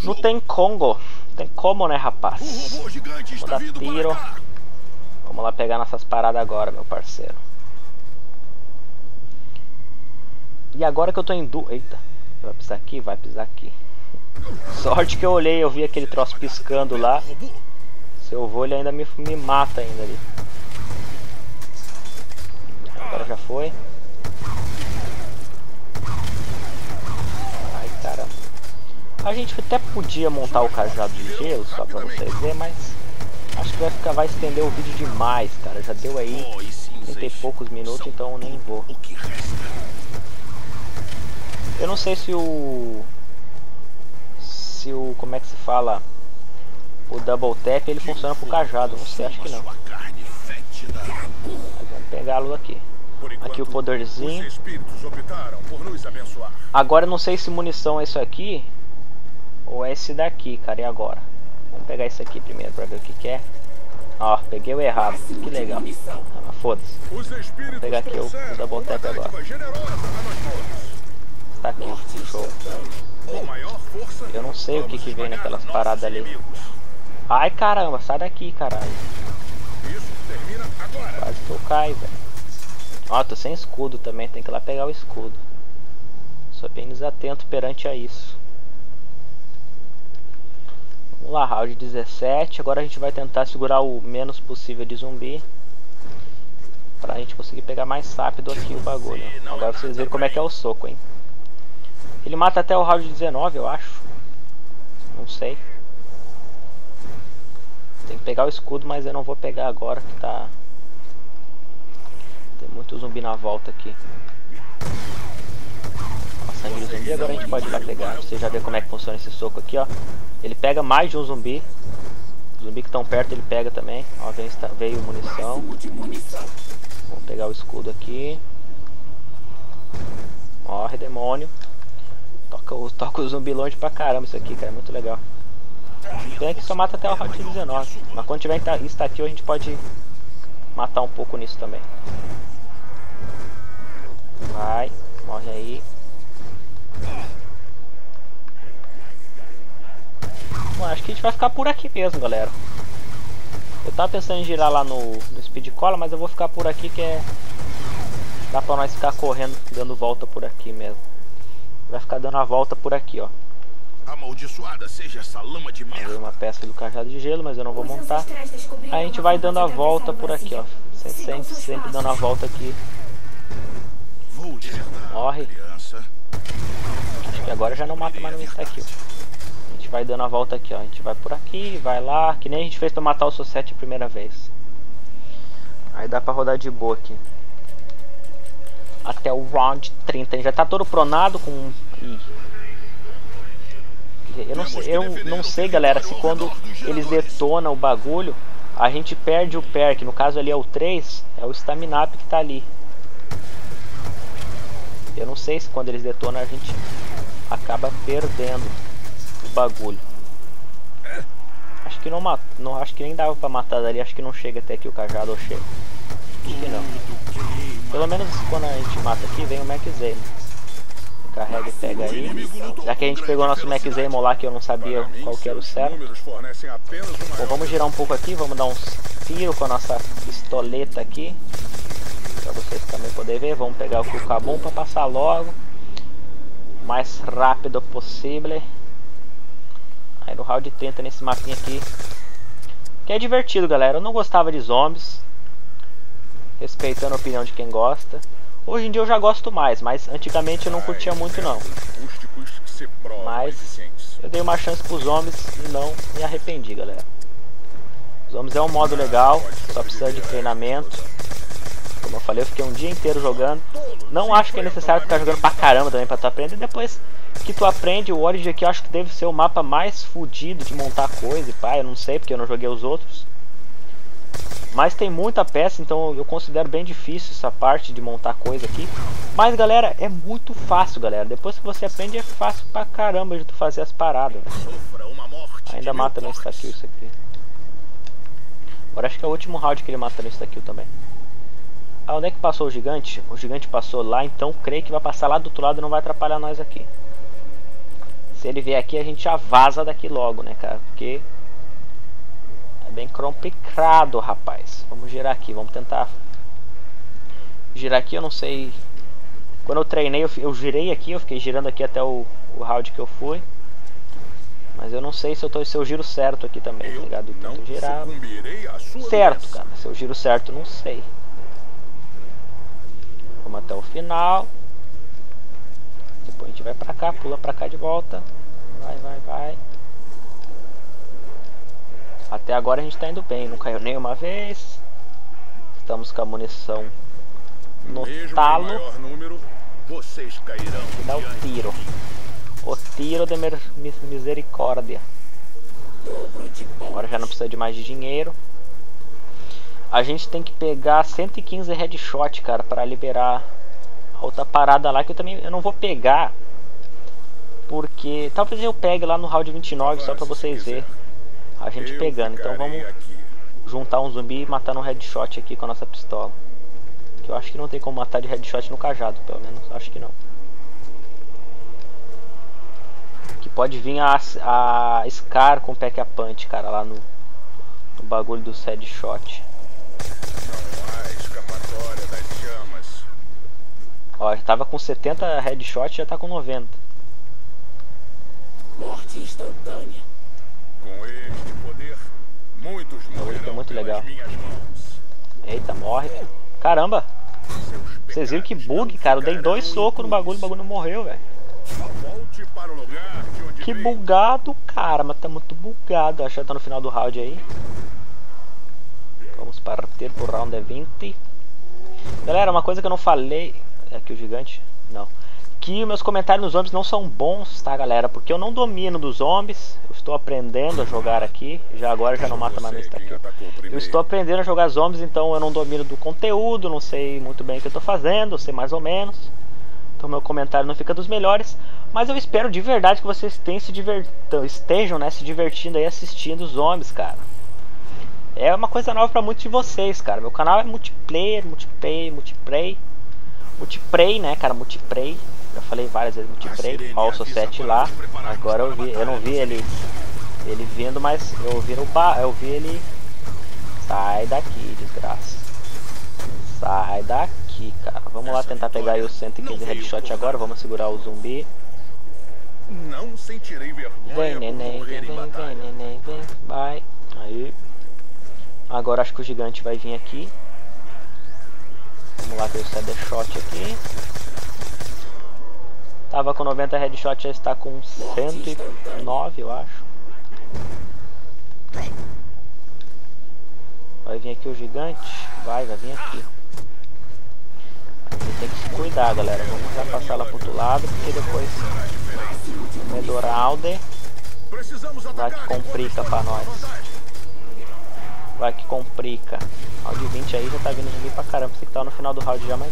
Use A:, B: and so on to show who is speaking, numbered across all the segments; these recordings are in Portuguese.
A: Não tem Congo. Não tem como, né, rapaz? Vou dar tiro. Vamos lá pegar nossas paradas agora, meu parceiro. E agora que eu tô em Eita. Vai pisar aqui? Vai pisar aqui. Sorte que eu olhei, eu vi aquele troço piscando lá. Se eu vou, ele ainda me mata ainda ali. Agora já foi. Ai, caramba. A gente até podia montar o cajado de gelo, só pra vocês verem, mas acho que vai estender o vídeo demais, cara. Já deu aí 30 e poucos minutos, então eu nem vou. Eu não sei se o como é que se fala, o double tap ele funciona pro cajado, não sei, acho que não. Mas vamos pegá-lo aqui. Aqui o poderzinho. Agora eu não sei se munição é isso aqui ou é esse daqui, cara, e agora? Vamos pegar esse aqui primeiro pra ver o que que é. Ó, peguei o errado, que legal. Ah, foda-se. Vou pegar aqui o double tap agora. Tá aqui, show. Eu não sei o que que vem naquelas paradas ali. Ai, caramba, sai daqui, caralho. Quase que eu caio, velho. Ó, tô sem escudo também, tem que ir lá pegar o escudo. Sou bem desatento perante a isso. Vamos lá, round 17. Agora a gente vai tentar segurar o menos possível de zumbi, pra gente conseguir pegar mais rápido aqui o bagulho. Agora vocês verem como é que é o soco, hein. Ele mata até o round 19, eu acho. Não sei. Tem que pegar o escudo, mas eu não vou pegar agora que tá... Tem muito zumbi na volta aqui. Ó, sangue de zumbi, agora a gente pode ir lá pegar. Você já vê como é que funciona esse soco aqui, ó. Ele pega mais de um zumbi. Os zumbis que estão perto ele pega também. Ó, veio munição. Vamos pegar o escudo aqui. Morre, demônio. Toca o zumbi longe pra caramba isso aqui, cara. É muito legal. Tem que só mata até o round 19. Mas quando tiver insta-kill a gente pode matar um pouco nisso também. Vai, morre aí. Bom, acho que a gente vai ficar por aqui mesmo, galera. Eu tava pensando em girar lá no Speed Cola, mas eu vou ficar por aqui que é... Dá pra nós ficar correndo, dando volta por aqui mesmo. Vai ficar dando a volta por aqui, ó.
B: Amaldiçoada seja essa lama de merda.
A: Uma peça do cajado de gelo, mas eu não vou montar. Aí a gente vai dando a volta por aqui, ó. Sempre dando a volta aqui. Morre. Acho que agora já não mata mais no insta-kill. A gente vai dando a volta aqui, ó. A gente vai por aqui, vai lá. Que nem a gente fez pra matar o Society a primeira vez. Aí dá pra rodar de boa aqui. Até o round 30. A gente já tá todo pronado com... Ih. Eu não sei, galera, se quando eles detonam o bagulho, a gente perde o perk. No caso ali é o 3, é o stamina up que tá ali. Eu não sei se quando eles detonam a gente acaba perdendo o bagulho. Acho que não acho que nem dava pra matar dali, acho que não chega até aqui o cajado, ou chega. Acho que não. Pelo menos quando a gente mata aqui, vem o Max Zemo. Carrega e pega aí. Já que a gente pegou nosso Max Zemo lá, que eu não sabia qual que era o certo. Bom, vamos girar um pouco aqui, vamos dar uns tiros com a nossa pistoleta aqui. Pra vocês também poderem ver. Vamos pegar o Kukabum pra passar logo. O mais rápido possível. Aí no round 30 nesse mapinha aqui. Que é divertido, galera. Eu não gostava de zombies. Respeitando a opinião de quem gosta. Hoje em dia eu já gosto mais, mas antigamente eu não curtia muito não. Mas eu dei uma chance pros zombies e não me arrependi, galera. Zombies é um modo legal, só precisa de treinamento. Como eu falei, eu fiquei um dia inteiro jogando. Não acho que é necessário ficar jogando pra caramba também pra tu aprender. Depois que tu aprende, o Origin aqui eu acho que deve ser o mapa mais fodido de montar coisa e pá, eu não sei porque eu não joguei os outros. Mas tem muita peça, então eu considero bem difícil essa parte de montar coisa aqui. Mas galera, é muito fácil, galera. Depois que você aprende é fácil pra caramba de tu fazer as paradas. Ainda mata no insta-kill isso aqui. Agora acho que é o último round que ele mata no insta-kill também. Ah, onde é que passou o gigante? O gigante passou lá, então creio que vai passar lá do outro lado e não vai atrapalhar nós aqui. Se ele vier aqui, a gente já vaza daqui logo, né, cara? Porque é bem complicado, rapaz. Vamos girar aqui, vamos tentar girar aqui. Eu não sei. Quando eu treinei, eu girei aqui, eu fiquei girando aqui até o round que eu fui. Mas eu não sei se eu giro certo aqui também, tá ligado? Eu tento girar certo, cara. Se eu giro certo, não sei. Vamos até o final. Depois a gente vai pra cá, pula pra cá de volta. Vai. Até agora a gente tá indo bem, não caiu nenhuma vez. Estamos com a munição no talo.
B: Vocês cairão.
A: Dá o tiro. O tiro de misericórdia. Agora já não precisa de mais de dinheiro. A gente tem que pegar 115 headshot, cara, para liberar a outra parada lá, que eu não vou pegar. Porque talvez eu pegue lá no round 29 só pra vocês verem a gente pegando. Então vamos juntar um zumbi e matar no headshot aqui com a nossa pistola. Que eu acho que não tem como matar de headshot no cajado, pelo menos acho que não. Que pode vir a Scar com Pack a Punch, cara, lá no bagulho dos headshot.
B: Não há escapatória das chamas.
A: Ó, já tava com 70 headshot, já tá com 90.
C: Morte instantânea.
B: Com este poder, muitos morrerão
A: muito legal.
B: pelas minhas mãos.
A: Eita, morre. Caramba! Vocês viram que bug, cara? Eu dei 2 socos no bagulho, o bagulho não morreu, velho.
B: Volte para o lugar de onde
A: Que
B: veio.
A: bugado, cara, mas tá muito bugado. Acho que tá no final do round aí. Vamos partir pro round 20. Galera, uma coisa que eu não falei. É aqui o gigante? Não. Que meus comentários nos zombies não são bons, tá, galera? Porque eu não domino dos zombies. Eu estou aprendendo a jogar aqui. Agora já não mata mais no aqui. Eu estou aprendendo a jogar zombies, então eu não domino do conteúdo. Não sei muito bem o que eu estou fazendo. Eu sei mais ou menos. Então meu comentário não fica dos melhores. Mas eu espero de verdade que vocês estejam, né, se divertindo aí assistindo os zombies, cara. É uma coisa nova pra muitos de vocês, cara. Meu canal é multiplayer, né, cara, multiplayer. Já falei várias vezes multiplayer. Ó, o Society lá. Agora eu não vi ele vindo, mas eu vi ele. Sai daqui, desgraça. Sai daqui, cara. Vamos lá tentar pegar aí os 115 headshot agora. Vamos segurar o zumbi.
B: Não sentirei vergonha.
A: Vem, neném, vem, neném, vem. Vai. Aí. Agora acho que o gigante vai vir aqui. Vamos lá ver o headshot aqui. Tava com 90 headshot, já está com 109, eu acho. Vai vir aqui o gigante. Vai vir aqui. A gente tem que se cuidar, galera. Vamos já passar lá pro outro lado, porque depois Medoralde vai que complica pra nós. Vai que complica. Round 20 aí já tá vindo zumbi pra caramba. Pensei que tava no final do round já, mas...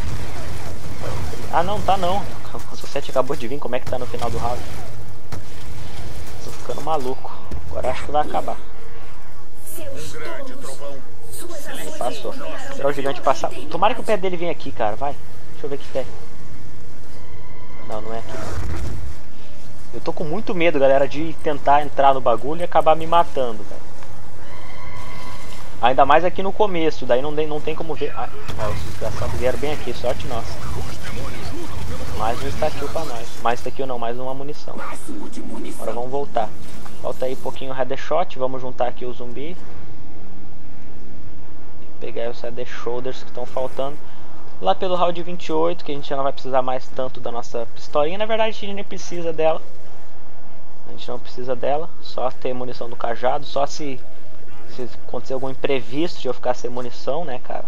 A: Ah, não, tá não. O Society acabou de vir, como é que tá no final do round? Tô ficando maluco. Agora acho que vai acabar.
B: Um grande trovão.
A: Ele passou. Será o gigante passar? Tomara que o pé dele venha aqui, cara. Vai. Deixa eu ver que pé. Não, não é aqui. Eu tô com muito medo, galera, de tentar entrar no bagulho e acabar me matando, velho. Ainda mais aqui no começo, daí não tem como ver. Ah, ó, os desgraçados vieram bem aqui, sorte nossa. Mais um stack pra nós. Mais stack não, mais uma munição. Agora vamos voltar. Falta aí um pouquinho o headshot, vamos juntar aqui o zumbi. Pegar os head shoulders que estão faltando. Lá pelo round 28, que a gente já não vai precisar mais tanto da nossa pistolinha. Na verdade a gente nem precisa dela. A gente não precisa dela. Só ter munição do cajado. Só se acontecer algum imprevisto de eu ficar sem munição, né, cara.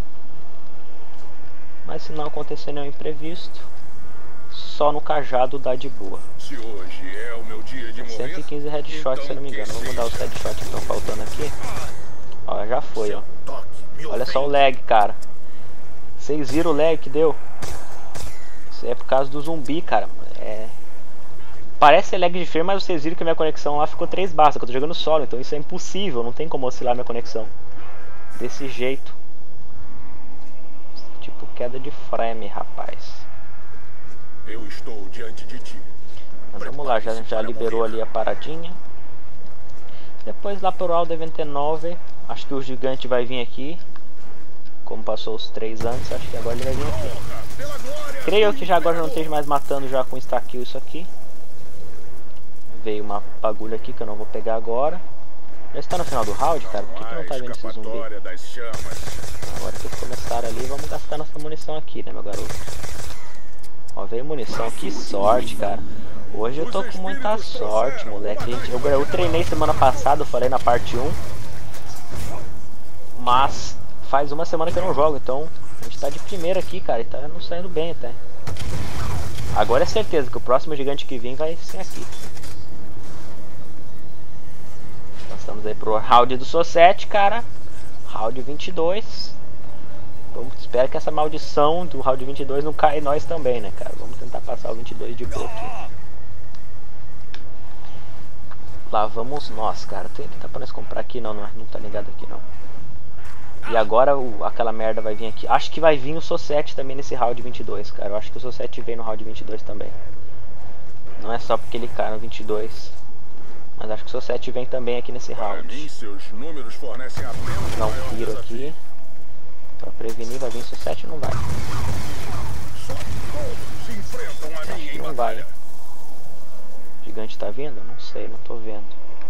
A: Mas se não acontecer nenhum imprevisto, só no cajado dá de boa.
B: Se hoje é o meu dia de morrer,
A: 115 headshots, então, se eu não me engano. Vamos mudar os headshots que estão faltando aqui. Ó, já foi, ó. Olha só o lag, cara. Vocês viram o lag que deu? Isso é por causa do zumbi, cara. Parece ser lag de firma, mas vocês viram que a minha conexão lá ficou 3 barras, que eu tô jogando solo, então isso é impossível, não tem como oscilar minha conexão desse jeito. Tipo queda de frame, rapaz.
B: Eu estou diante de ti.
A: Mas vamos lá, já liberou ali a paradinha. Depois lá pro Hall 99, acho que o gigante vai vir aqui. Como passou os 3 antes, acho que agora ele vai vir aqui. Creio que já agora já não esteja mais matando já com insta-kill isso aqui. Veio uma bagulho aqui que eu não vou pegar agora. Já está no final do round, cara? Por que não tá vendo esse zumbi? Agora que eles começaram ali, vamos gastar nossa munição aqui, né, meu garoto? Ó, veio munição. Que sorte, cara. Hoje eu tô com muita sorte, moleque. Eu treinei semana passada, eu falei na parte 1. Mas faz uma semana que eu não jogo, então a gente tá de primeira aqui, cara. E tá não saindo bem até. Agora é certeza que o próximo gigante que vir vai ser aqui. Passamos aí pro round do Society, cara. Round 22. Espero que essa maldição do round 22 não caia em nós também, né, cara? Vamos tentar passar o 22 de boa aqui. Lá vamos nós, cara. Tem que tá pra nós comprar aqui? Não tá ligado aqui não. E agora aquela merda vai vir aqui. Acho que vai vir o Society também nesse round 22, cara. Eu acho que o Society vem no round 22 também. Não é só porque ele cai no 22. Mas acho que o Society vem também aqui nesse round. Dá um tiro aqui. Pra prevenir, vai vir o Society ou não vai? Acho que não vai. O gigante tá vindo? Não sei, não tô vendo.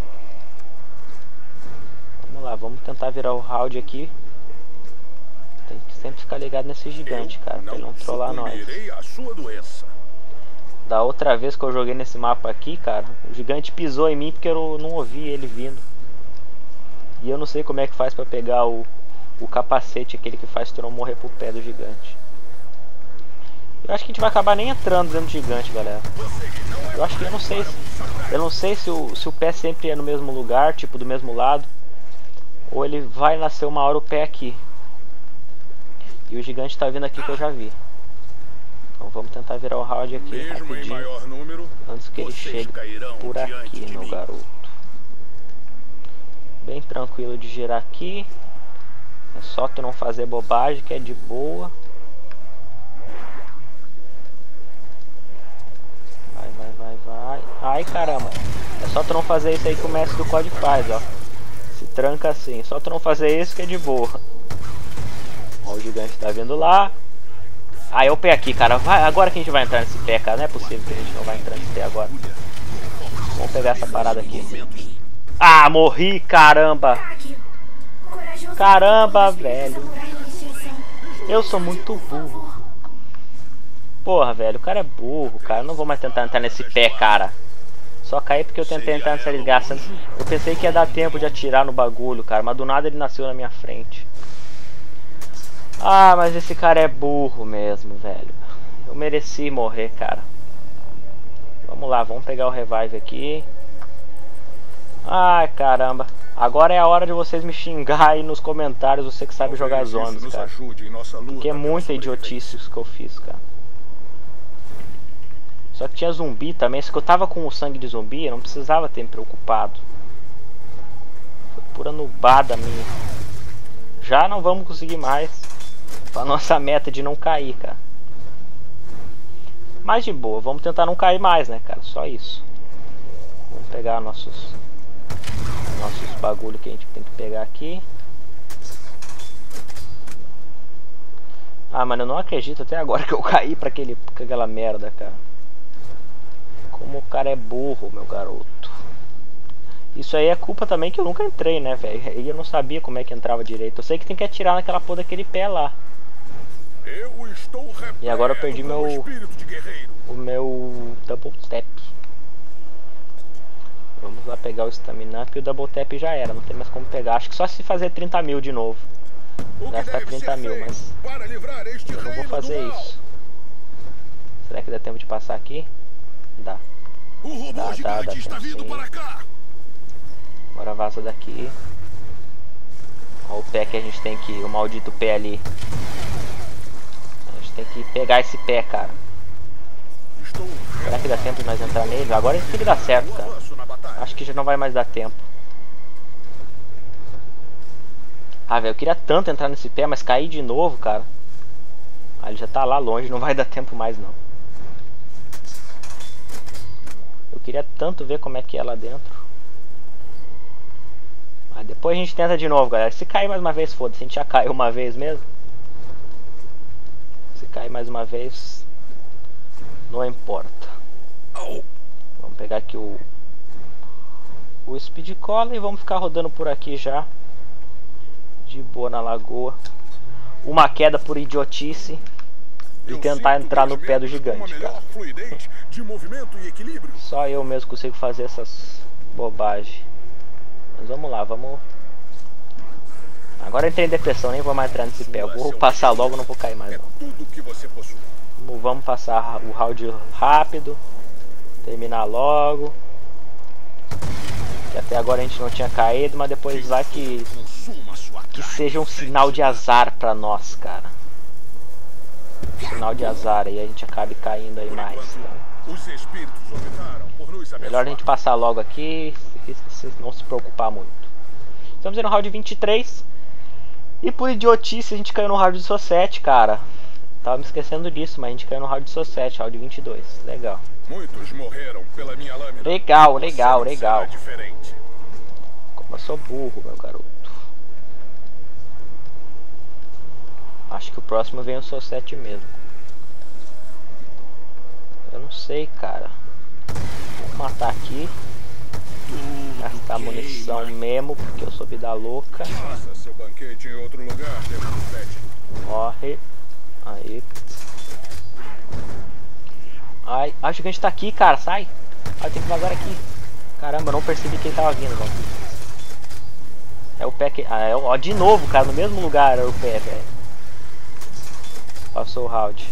A: Vamos lá, vamos tentar virar o round aqui. Tem que sempre ficar ligado nesse gigante, cara, pra ele não trollar nós. Da outra vez que eu joguei nesse mapa aqui, cara, o gigante pisou em mim porque eu não ouvi ele vindo. E eu não sei como é que faz pra pegar o capacete, aquele que faz tu não morrer pro pé do gigante. Eu acho que a gente vai acabar nem entrando dentro do gigante, galera. Eu acho que eu não sei se o pé sempre é no mesmo lugar, tipo do mesmo lado, ou ele vai nascer uma hora o pé aqui. E o gigante tá vindo aqui que eu já vi. Então vamos tentar virar o round aqui rapidinho, antes que ele chegue por aqui, meu garoto. Bem tranquilo de girar aqui. É só tu não fazer bobagem, que é de boa. Vai. Ai, caramba. É só tu não fazer isso aí que o mestre do COD faz, ó. Se tranca assim. Só tu não fazer isso que é de boa. Ó, o gigante tá vindo lá. Ah, é o pé aqui, cara. Agora que a gente vai entrar nesse pé, cara. Não é possível que a gente não vai entrar nesse pé agora. Vamos pegar essa parada aqui. Ah, morri, caramba. Caramba, velho. Eu sou muito burro. Porra, velho, o cara é burro, cara. Eu não vou mais tentar entrar nesse pé, cara. Só caí porque eu tentei entrar nessa desgraça. Eu pensei que ia dar tempo de atirar no bagulho, cara. Mas do nada ele nasceu na minha frente. Ah, mas esse cara é burro mesmo, velho. Eu mereci morrer, cara. Vamos lá, vamos pegar o revive aqui. Ai, caramba. Agora é a hora de vocês me xingar aí nos comentários, você que sabe jogar zonas, cara. Porque é muita idiotice isso que eu fiz, cara. Só que tinha zumbi também, só que eu tava com o sangue de zumbi, eu não precisava ter me preocupado. Foi pura nubada minha. Já não vamos conseguir mais. Pra nossa meta de não cair, cara. Mas de boa, vamos tentar não cair mais, né, cara? Só isso. Vamos pegar nossos bagulho que a gente tem que pegar aqui. Ah, mano, eu não acredito até agora que eu caí pra aquela merda, cara. Como o cara é burro, meu garoto. Isso aí é culpa também que eu nunca entrei, né, velho? E eu não sabia como é que entrava direito. Eu sei que tem que atirar naquela porra daquele pé lá. E agora eu perdi o meu double tap. Vamos lá pegar o stamina up e o double tap já era, não tem mais como pegar. Acho que só se fazer 30 mil de novo. Gastar 30 mil, mas eu não vou fazer isso. Será que dá tempo de passar aqui? Dá. Dá tempo sim. Agora vaza daqui. Olha o pé que a gente tem que... O maldito pé ali. A gente tem que pegar esse pé, cara. Será que dá tempo de nós entrar nele? Agora tem que dar certo, cara. Acho que já não vai mais dar tempo. Ah, velho, eu queria tanto entrar nesse pé, mas cair de novo, cara. Ah, ele já tá lá longe, não vai dar tempo mais, não. queria tanto ver como é que é lá dentro. Mas depois a gente tenta de novo, galera. Se cair mais uma vez, foda-se. A gente já caiu uma vez mesmo. Se cair mais uma vez, não importa. Vamos pegar aqui o Speed Cola e vamos ficar rodando por aqui já. De boa na lagoa. Uma queda por idiotice. E tentar entrar no pé do gigante, cara. Só eu mesmo consigo fazer essas bobagens. Mas vamos lá, vamos. Agora eu entrei em depressão, nem vou mais entrar nesse pé. Eu vou passar logo, não vou cair mais não. Vamos passar o round rápido. Terminar logo. Que até agora a gente não tinha caído, mas depois vai que seja um sinal de azar pra nós, cara. Sinal de azar e a gente acabe caindo aí mais, tá? Melhor a gente passar logo aqui e não se preocupar muito. Estamos no round 23. E por idiotice a gente caiu no round de Society, cara. Tava me esquecendo disso, mas a gente caiu no round de Society, round 22. Legal.
B: Muitos morreram pela minha lâmina.
A: Legal. Como eu sou burro, meu garoto. Acho que o próximo vem o Society mesmo. Eu não sei, cara. Vou matar aqui. Gastar munição mesmo, porque eu sou vida louca.
B: Faça seu banquete em outro lugar,
A: Morre. Aí. Ai, acho que a gente tá aqui, cara. Sai. Ai, tem que vazar aqui. Caramba, eu não percebi que ele tava vindo, velho. É o pé que... Ah, é o... Ó, de novo, cara. No mesmo lugar era o pé, velho. Passou o round.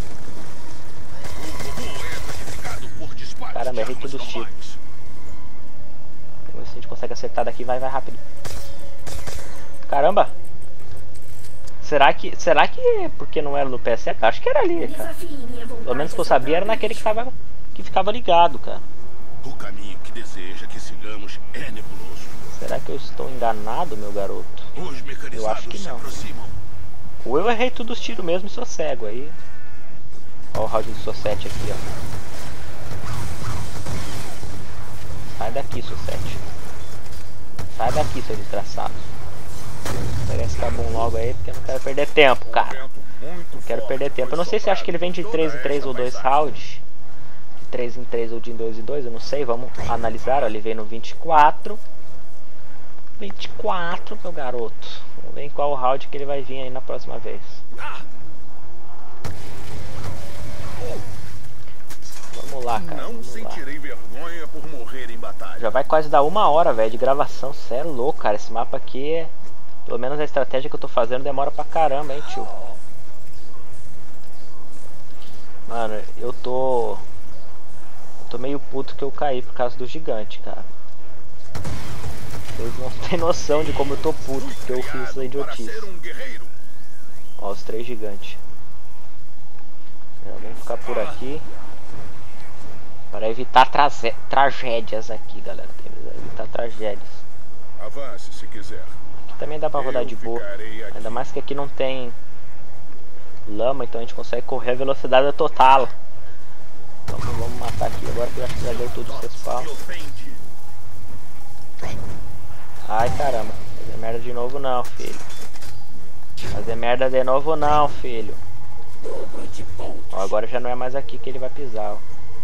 A: Caramba, errei todos os tiros. Vamos ver se a gente consegue acertar daqui. Vai rápido. Caramba. Será que porque não era no pé certo? Acho que era ali, cara. Pelo menos que eu sabia era naquele que ficava ligado, cara.
B: O caminho que deseja que sigamos é nebuloso.
A: Será que eu estou enganado, meu garoto? Eu acho que não. Ou eu errei todos os tiros mesmo e sou cego aí. Olha o round do Society aqui, ó. Sai daqui, Society. Sai daqui, seu desgraçado. Vou pegar esse cabum logo aí, porque eu não quero perder tempo, cara. Não quero perder tempo. Eu não sei se acho que ele vem de 3 em 3 ou 2 rounds. De 3 em 3 ou de 2 em 2, eu não sei. Vamos analisar. Ó, ele vem no 24. 24, meu garoto. Vamos ver em qual round que ele vai vir aí na próxima vez. Vamos lá, cara.
B: Não sentirei vergonha por morrer em batalha.
A: Já vai quase dar 1 hora, velho, de gravação. Cê é louco, cara. Esse mapa aqui é... Pelo menos a estratégia que eu tô fazendo demora pra caramba, hein, tio. Mano, eu tô meio puto que eu caí por causa do gigante, cara. Vocês não têm noção de como eu tô puto porque eu fiz essa idiotice. Ó, os 3 gigantes. Vamos ficar por aqui para evitar tragédias aqui, galera. Tem que evitar tragédias.
B: Avance se quiser.
A: Aqui também dá pra rodar de boa. Ainda mais que aqui não tem lama, então a gente consegue correr a velocidade total. Vamos matar aqui agora que eu acho que já deu tudo o spawn. Ai, caramba. Fazer merda de novo não, filho. Fazer merda de novo não, filho. Ó, agora já não é mais aqui que ele vai pisar, ó.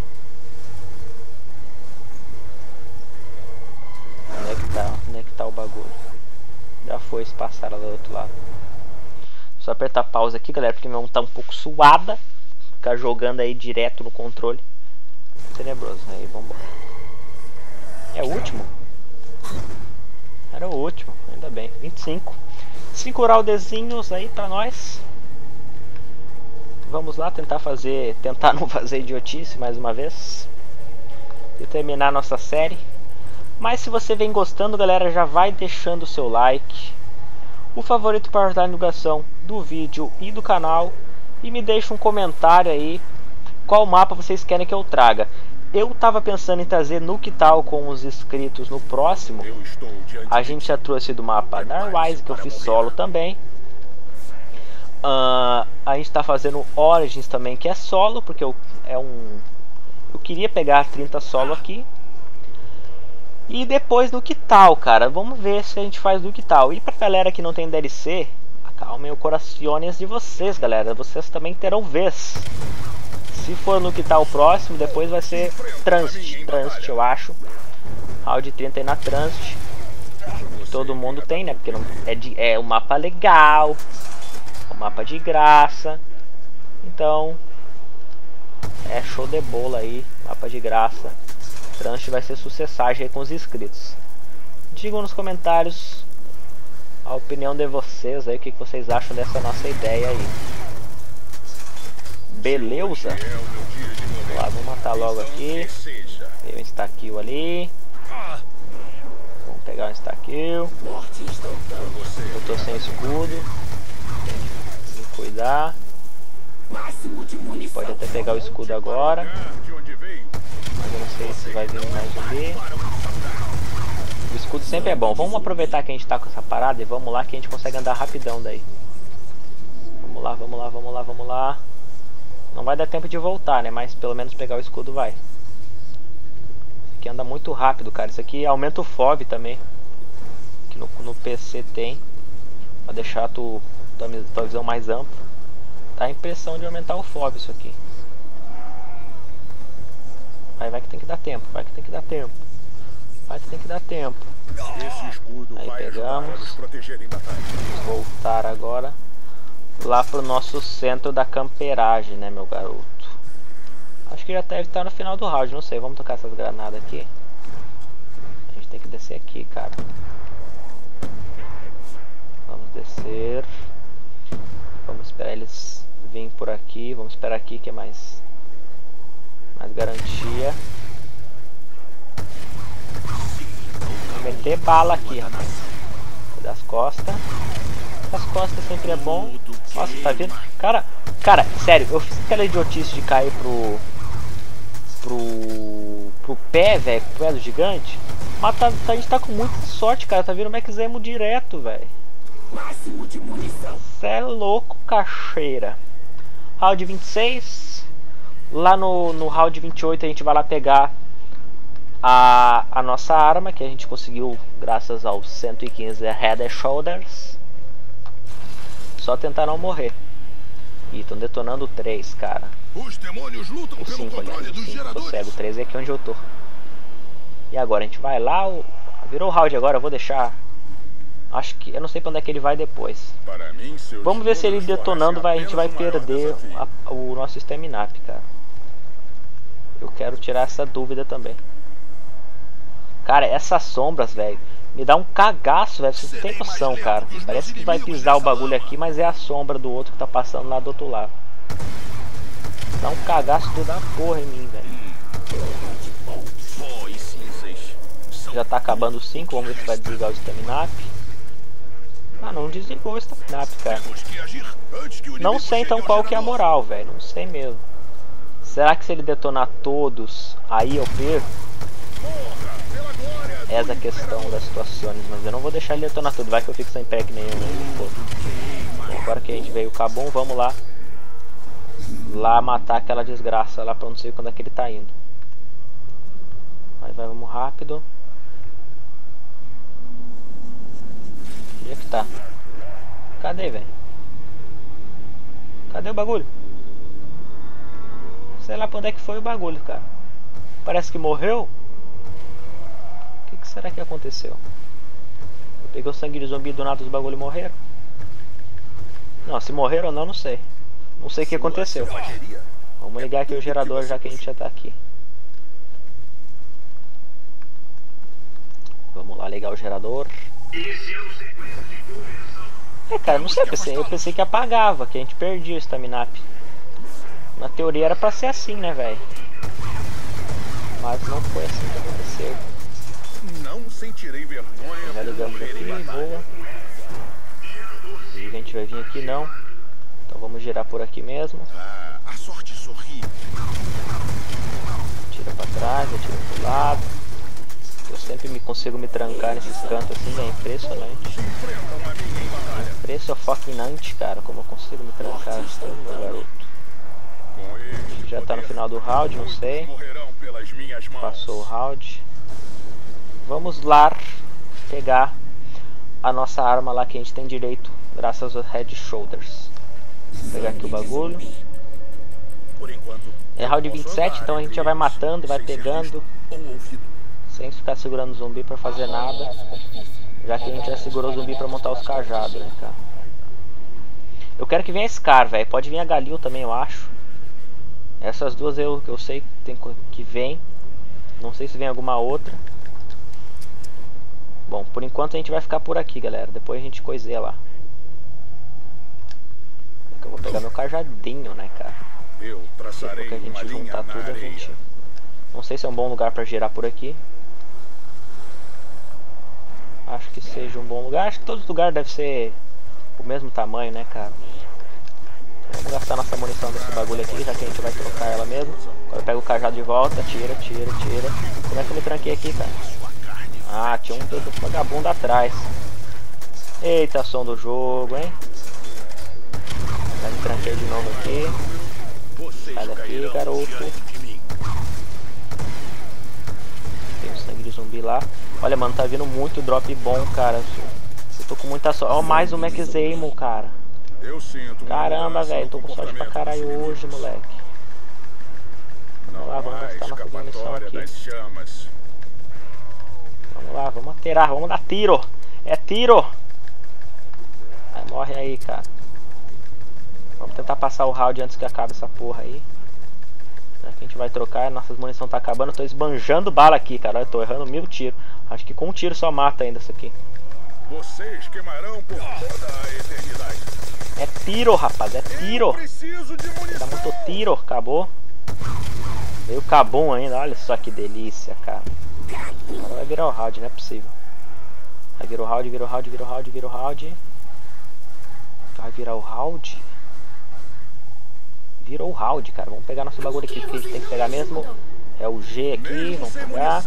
A: Onde é que tá o bagulho? Já foi se passar lá do outro lado. Só apertar pausa aqui, galera, porque minha mão tá um pouco suada. Ficar jogando aí direto no controle. Tenebroso. Aí, vambora. É o último? Era o último, ainda bem. 25. 5 roundzinhos aí pra nós. Vamos lá tentar não fazer idiotice mais uma vez. E terminar nossa série. Mas se você vem gostando, galera, já vai deixando o seu like, o favorito para ajudar a divulgação do vídeo e do canal. E me deixa um comentário aí qual mapa vocês querem que eu traga. Eu tava pensando em trazer Nuketown com os inscritos no próximo. A gente já trouxe do mapa Darkrise, que eu fiz solo também. A gente tá fazendo Origins também, que é solo, porque é Eu queria pegar 30 solo aqui. E depois no que tal, cara? Vamos ver se a gente faz no que tal. E pra galera que não tem DLC, acalmem o corações de vocês, galera. Vocês também terão vez. Se for no que tal o próximo, depois vai ser Transit. Transit, eu acho. Round 30 aí na Transit. Todo mundo tem, né? Porque não, é um mapa legal. Um mapa de graça. Então, é show de bola aí. Mapa de graça. Transit vai ser sucessagem aí com os inscritos. Digam nos comentários a opinião de vocês aí, o que vocês acham dessa nossa ideia aí. Beleza? Vamos lá, vamos matar logo aqui. Tem um insta-kill ali. Vamos pegar um insta-kill. Eu tô sem escudo. Tem que me cuidar. A gente pode até pegar o escudo agora. Mas eu não sei se vai vir mais zumbi. O escudo sempre é bom. Vamos aproveitar que a gente tá com essa parada e vamos lá que a gente consegue andar rapidão daí. Vamos lá, vamos lá, vamos lá, vamos lá. Não vai dar tempo de voltar, né? Mas pelo menos pegar o escudo vai. Isso aqui anda muito rápido, cara. Isso aqui aumenta o FOV também. Que no PC tem. Pra deixar tua visão mais ampla. Dá a impressão de aumentar o FOV isso aqui. Vai que tem que dar tempo, vai que tem que dar tempo. Vai que tem que dar tempo. Aí pegamos. Vamos voltar agora lá pro nosso centro da camperagem, né, meu garoto? Acho que já deve estar no final do round, não sei. Vamos tocar essas granadas aqui. A gente tem que descer aqui, cara. Vamos descer. Vamos esperar eles virem por aqui. Vamos esperar aqui que é mais garantia. Vou meter bala aqui, rapaz. Das costas. Das costas sempre é bom. Nossa, tá vendo? Cara, sério, eu fiz aquela idiotice de cair pro pé, velho, pro pé do gigante. Mas a gente tá com muita sorte, cara. Tá vindo o Max Emo direto, velho. Cê é louco, cacheira. Round 26. Lá no round 28 a gente vai lá pegar a nossa arma, que a gente conseguiu graças aos 115 Head and Shoulders. Só tentar não morrer. Ih, estão detonando 3, cara.
B: Os demônios lutam
A: o 5, aliás, o 5, tô cego. O 3 é aqui onde eu tô. E agora, a gente vai lá, virou o round agora, eu vou deixar. Acho que, eu não sei pra onde é que ele vai depois. Vamos ver se ele detonando, a gente vai perder o nosso stamina up, cara. Eu quero tirar essa dúvida também. Cara, essas sombras, velho, me dá um cagaço, velho. Você tem noção, cara. Parece que vai pisar o bagulho aqui, mas é a sombra do outro que tá passando lá do outro lado. Dá um cagaço toda porra em mim, velho. Já tá acabando o 5, vamos ver se vai desligar o stamina up. Ah, não desligou o stamina up, cara. Não sei então qual que é a moral, velho. Não sei mesmo. Será que se ele detonar todos, aí eu perco? Essa é a questão das situações, mas eu não vou deixar ele detonar tudo. Vai que eu fico sem pack nenhum. Bom, agora que a gente veio o Kabum, vamos lá. Lá matar aquela desgraça lá pra não sei quando é que ele tá indo. Mas vamos rápido. Onde é que tá? Cadê, velho? Cadê o bagulho? Sei lá pra onde é que foi o bagulho, cara. Parece que morreu. O que será que aconteceu? Eu peguei o sangue de zumbi do nada, os bagulhos morreram. Não, se morreram ou não, não sei. Não sei o que aconteceu. Vamos ligar aqui o gerador já que a gente já tá aqui. Vamos lá ligar o gerador. É, cara, não sei, eu pensei que apagava, que a gente perdia o stamina up. Na teoria era pra ser assim, né, velho? Mas não foi assim que aconteceu.
B: Não sentirei vergonha.
A: Já ligamos aqui, boa. A gente vai vir aqui não. Então vamos girar por aqui mesmo.
B: A sorte sorri.
A: Tira pra trás, atira pro lado. Eu sempre consigo me trancar nesses cantos assim, é impressionante. Impressionante, cara, como eu consigo me trancar assim, meu garoto. Já tá no final do round, não sei.
B: pelas minhas mãos.
A: Passou o round. Vamos lá pegar a nossa arma lá que a gente tem direito, graças aos Head Shoulders. Vou pegar aqui o bagulho.
B: Por enquanto,
A: É round 27, então a gente já vai matando, vai pegando, sem ficar segurando o zumbi pra fazer nada. Já que a gente já segurou o zumbi pra montar os cajados, né, cara? Eu quero que venha a Scar, velho. Pode vir a Galil também, eu acho. Essas duas eu sei que vem. Não sei se vem alguma outra. Bom, por enquanto a gente vai ficar por aqui, galera. Depois a gente coiseia lá. Eu vou pegar meu cajadinho, né, cara?
B: Eu traçarei
A: Depois que a gente juntar tudo, a gente... Não sei se é um bom lugar pra girar por aqui. Acho que seja um bom lugar. Acho que todo lugar deve ser o mesmo tamanho, né, cara? Vamos gastar nossa munição desse bagulho aqui, já que a gente vai trocar ela mesmo. Agora eu pego o cajado de volta, tira. Como é que eu me tranquei aqui, cara? Ah, tinha um vagabundo atrás. Eita, som do jogo, hein? Já me tranquei de novo aqui. Sai daqui, garoto. Tem um sangue de zumbi lá. Olha, mano, tá vindo muito drop bom, cara. Eu tô com muita sorte. Ó, mais um Max Ammo, cara. Caramba, velho, tô com sorte pra caralho hoje, moleque. Vamos lá, vamos gastar nossa munição aqui. Vamos lá, vamos atirar, vamos dar tiro. É tiro. Aí, morre aí, cara. Vamos tentar passar o round antes que acabe essa porra aí. Já que a gente vai trocar, nossas munição tá acabando. Eu tô esbanjando bala aqui, cara. Eu tô errando 1000 tiros. Acho que com um tiro só mata ainda isso aqui.
B: Vocês queimarão por toda a eternidade.
A: É tiro, rapaz, é tiro. Dá muito tiro, acabou. Veio cabum ainda, olha só que delícia, cara. Agora vai virar o round, não é possível. Vai virar o round, vira o round, vira o round, vira o round. Vai virar o round. Virou o round, cara. Vamos pegar nosso bagulho aqui, que a gente tem que pegar mesmo. É o G aqui, vamos pegar.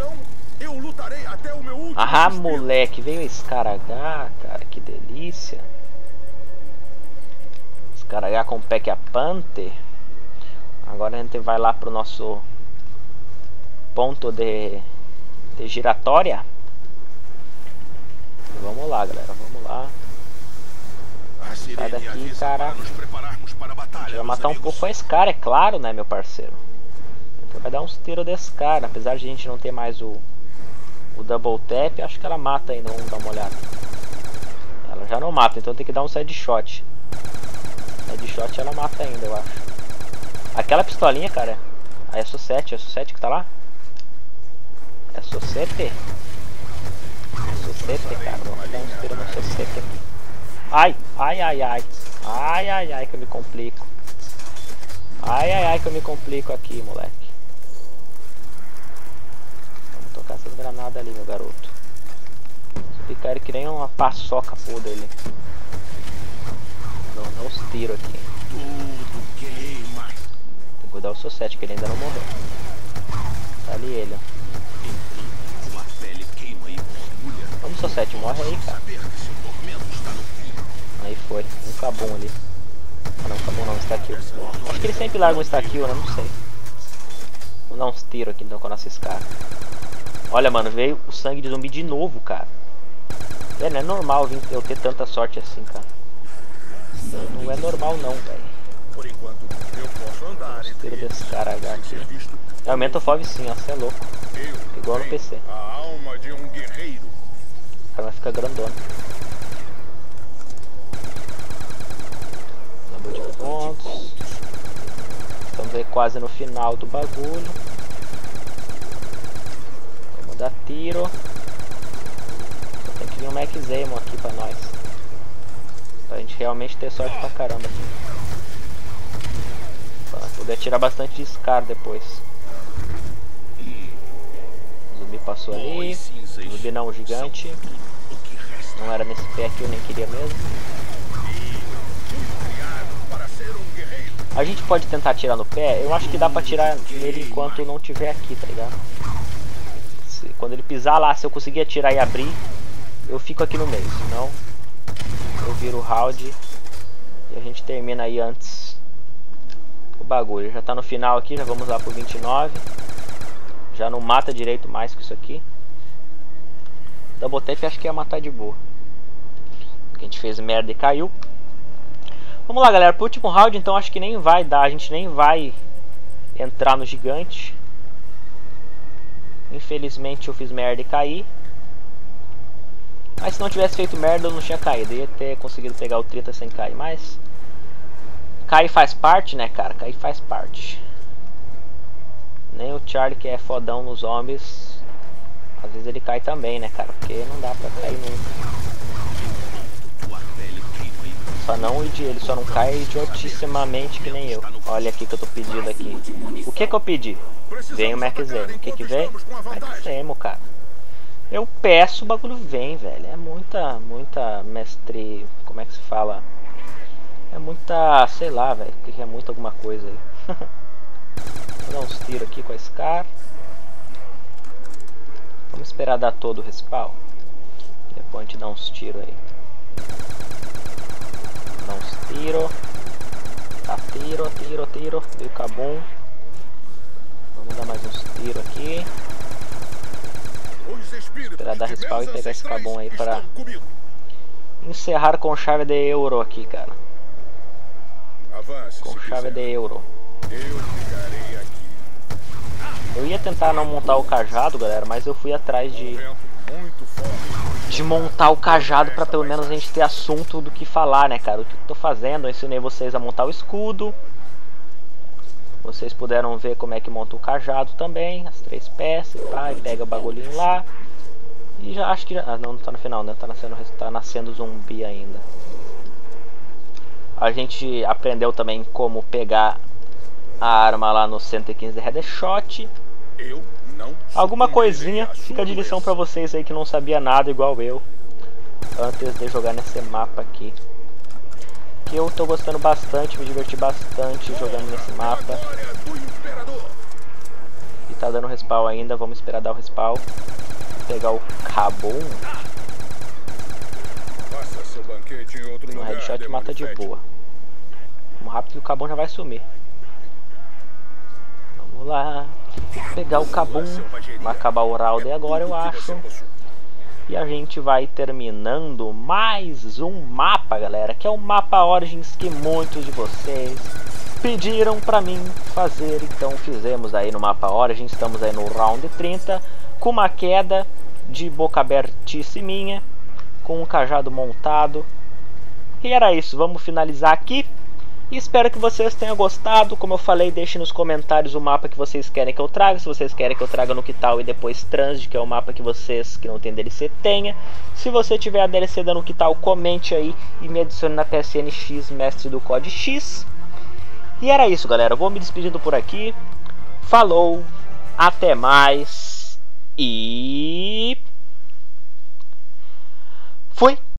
A: Ah, moleque, veio esse cara H, cara, que delícia. Esse cara H com pack a Panther. Agora a gente vai lá pro nosso ponto de giratória. Vamos lá, galera, vamos lá. Sai daqui, cara. A gente vai matar um pouco esse cara, é claro, né, meu parceiro. Então vai dar uns tiros desse cara. Apesar de a gente não ter mais o double tap, acho que ela mata ainda. Vamos dar uma olhada. Ela já não mata, então tem que dar um headshot. Headshot ela mata ainda, eu acho. Aquela pistolinha, cara. A SO7, que tá lá? SO7? SO7, cara. Vamos dar uns tiros no SO7 aqui. Ai, que eu me complico. Ai, que eu me complico aqui, moleque. Vamos tocar essas granadas ali, meu garoto. Se ficar que nem uma paçoca podre ali. Não, dá uns tiros aqui.
B: Tudo queima.
A: Tem que cuidar o SO7, que ele ainda não morreu. Tá ali ele, ó. Vamos, SO7, morre aí, cara. Aí foi, um cabum ali. Ah não, cabum não, está kill. Acho que ele sempre larga um está kill, né? Não sei. Vamos dar uns tiros aqui então com a nossa Scar. Olha, mano, veio o sangue de zumbi de novo, cara. Não é normal eu ter tanta sorte assim, cara. Não é normal não, velho.
B: Por enquanto, eu posso andar.
A: Os tiros desse cara H aqui. Aumenta o FOV sim, ó, você é louco. Igual no PC.
B: A alma de um guerreiro.
A: O cara vai ficar grandona. Número de pontos. Estamos aí quase no final do bagulho. Vamos dar tiro. Só tem que vir um Max Ammo aqui pra nós. Pra gente realmente ter sorte pra caramba aqui. Pra poder atirar bastante de Scar depois. O zumbi passou ali. O zumbi não, o gigante. Não era nesse pé aqui, eu nem queria mesmo. A gente pode tentar atirar no pé. Eu acho que dá pra atirar nele enquanto não tiver aqui, tá ligado? Quando ele pisar lá, se eu conseguir atirar e abrir, eu fico aqui no meio. Senão eu viro o round e a gente termina aí antes o bagulho. Já tá no final aqui, já vamos lá pro 29. Já não mata direito mais que isso aqui. Double tap acho que ia matar de boa. Porque a gente fez merda e caiu. Vamos lá, galera, pro último round, então acho que nem vai dar. A gente nem vai entrar no gigante. Infelizmente eu fiz merda e caí. Mas se não tivesse feito merda eu não tinha caído. Eu ia ter conseguido pegar o 30 sem cair. Mas cair faz parte, né, cara? Cair faz parte. Nem o Charlie, que é fodão nos zombies, às vezes ele cai também, né, cara? Porque não dá pra cair nunca. Só não ele só não cai idiotissimamente que nem eu. Olha aqui que eu tô pedindo aqui. O que que eu pedi? Vem o Max Zemo. O que que vem? Max Zemo, cara. Eu peço, o bagulho vem, velho. É muita mestre... Como é que se fala? É muita... Sei lá, velho. O que é muita alguma coisa aí. Vou dar uns tiros aqui com a Scar. Vamos esperar dar todo o respawn. Depois a gente dá uns tiros aí. Dá uns tiros. Tá, tiro. Veio o Kabum. Vamos dar mais uns tiros aqui. Esperar dar respawn e pegar esse Kabum aí para encerrar com chave de ouro aqui, cara. Com chave de ouro. Eu ia tentar não montar o cajado, galera, mas eu fui atrás de montar o cajado pra pelo menos a gente ter assunto do que falar, né, cara? O que eu tô fazendo, eu ensinei vocês a montar o escudo. Vocês puderam ver como é que monta o cajado também, as 3 peças, tá? E pega o bagulhinho lá. E já acho que já... Ah, não tá no final, né? Tá nascendo zumbi ainda. A gente aprendeu também como pegar a arma lá no 115 de Headshot. Alguma coisinha fica de lição pra vocês aí que não sabia nada igual eu, antes de jogar nesse mapa aqui. Que eu tô gostando bastante, me diverti bastante jogando nesse mapa. E tá dando respawn ainda, vamos esperar dar o respawn. Pegar o Kabum. No headshot mata de boa. Vamos rápido que o Kabum já vai sumir. Vamos lá. Pegar o Kabum. Vai acabar o round agora, eu acho. E a gente vai terminando mais um mapa, galera. Que é o mapa Origins que muitos de vocês pediram pra mim fazer. Então fizemos aí no mapa Origins. Estamos aí no round 30. Com uma queda de boca abertíssima. Com um cajado montado. E era isso, vamos finalizar aqui. E espero que vocês tenham gostado. Como eu falei, deixem nos comentários o mapa que vocês querem que eu traga. Se vocês querem que eu traga no Quital e depois Transit, que é o mapa que vocês que não tem DLC tenha. Se você tiver a DLC da no Quital, comente aí e me adicione na PSN X, mestre do COD X. E era isso, galera. Eu vou me despedindo por aqui. Falou, até mais e... fui!